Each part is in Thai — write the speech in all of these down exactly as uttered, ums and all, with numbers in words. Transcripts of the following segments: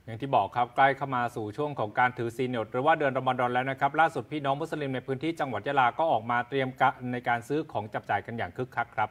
อย่างที่บอกครับใกล้เข้ามาสู่ช่วงของการถือศีลอดหรือว่าเดือนรอมฎอนแล้วนะครับล่าสุดพี่น้องมุสลิมในพื้นที่จังหวัดยะลาก็ออกมาเตรียมการในการซื้อของจับจ่ายกันอย่างคึกคักครับ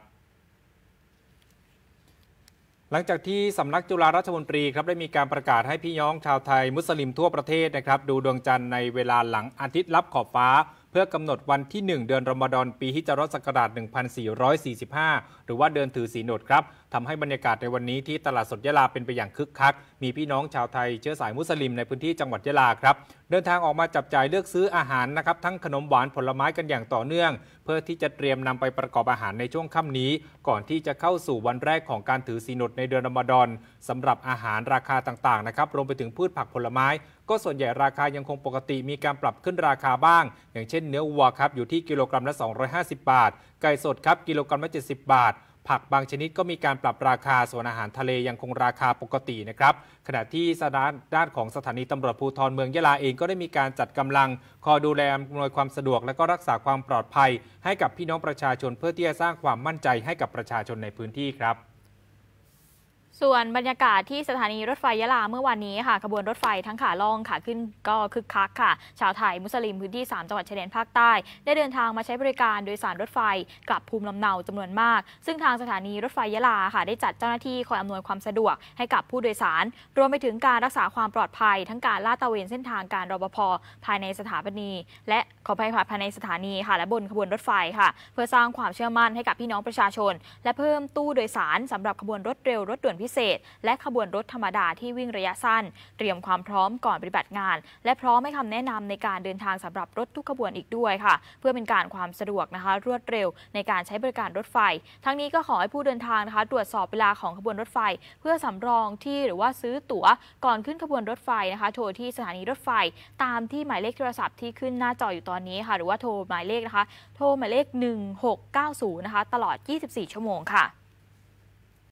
หลังจากที่สำนักจุฬาราชมนตรีครับได้มีการประกาศให้พี่น้องชาวไทยมุสลิมทั่วประเทศนะครับดูดวงจันทร์ในเวลาหลังอาทิตย์ลับขอบฟ้าเพื่อกำหนดวันที่หนึ่งเดือนรอมฎอนปีฮิจเราะห์ศักราชหนึ่งพันสี่ร้อยสี่สิบห้าหรือว่าเดือนถือศีลอดครับทำให้บรรยากาศในวันนี้ที่ตลาดสดยะลาเป็นไปอย่างคึกคักมีพี่น้องชาวไทยเชื้อสายมุสลิมในพื้นที่จังหวัดยะลาครับเดินทางออกมาจับจ่ายเลือกซื้ออาหารนะครับทั้งขนมหวานผลไม้กันอย่างต่อเนื่องเพื่อที่จะเตรียมนำไปประกอบอาหารในช่วงค่ำนี้ก่อนที่จะเข้าสู่วันแรกของการถือศีลอดในเดือนรอมฎอนสำหรับอาหารราคาต่างๆนะครับรวมไปถึงพืชผักผลไม้ก็ส่วนใหญ่ราคายังคงปกติมีการปรับขึ้นราคาบ้างอย่างเช่นเนื้อวัวครับอยู่ที่กิโลกรัมละสองร้อยห้าสิบบาทไก่สดครับกิโลกรัมละเจ็ดสิบบาทผักบางชนิดก็มีการปรับราคาส่วนอาหารทะเลยังคงราคาปกตินะครับขณะที่ด้านของสถานีตำรวจภูธรเมืองยะลาเองก็ได้มีการจัดกำลังคอยดูแลอำนวยความสะดวกและก็รักษาความปลอดภัยให้กับพี่น้องประชาชนเพื่อที่จะสร้างความมั่นใจให้กับประชาชนในพื้นที่ครับส่วนบรรยากาศที่สถานีรถไฟยะลาเมื่อวานนี้ค่ะขบวนรถไฟทั้งขาล่องขาขึ้นก็คึกคักค่ะชาวไทยมุสลิมพื้นที่สามจังหวัดชายแดนภาคใต้ได้เดินทางมาใช้บริการโดยสารรถไฟกลับภูมิลำเนาจำนวนมากซึ่งทางสถานีรถไฟยะลาค่ะได้จัดเจ้าหน้าที่คอยอำนวยความสะดวกให้กับผู้โดยสารรวมไปถึงการรักษาความปลอดภัยทั้งการลาดตระเวนเส้นทางการรปภ.ภายในสถานีและขออภัยภายในสถานีค่ะและบนขบวนรถไฟค่ะเพื่อสร้างความเชื่อมั่นให้กับพี่น้องประชาชนและเพิ่มตู้โดยสารสำหรับขบวนรถเร็วรถด่วนพิเศษและขบวนรถธรรมดาที่วิ่งระยะสั้นเตรียมความพร้อมก่อนปฏิบัติงานและพร้อมให้คำแนะนำในการเดินทางสำหรับรถทุกขบวนอีกด้วยค่ะเพื่อเป็นการความสะดวกนะคะรวดเร็วในการใช้บริการรถไฟทั้งนี้ก็ขอให้ผู้เดินทางนะคะตรวจสอบเวลาของขบวนรถไฟเพื่อสำรองที่หรือว่าซื้อตั๋วก่อนขึ้นขบวนรถไฟนะคะโทรที่สถานีรถไฟตามที่หมายเลขโทรศัพท์ที่ขึ้นหน้าจออยู่ตอนนี้ค่ะหรือว่าโทรหมายเลขนะคะโทรหมายเลขหนึ่งหกเก้าศูนย์นะคะตลอดยี่สิบสี่ชั่วโมงค่ะ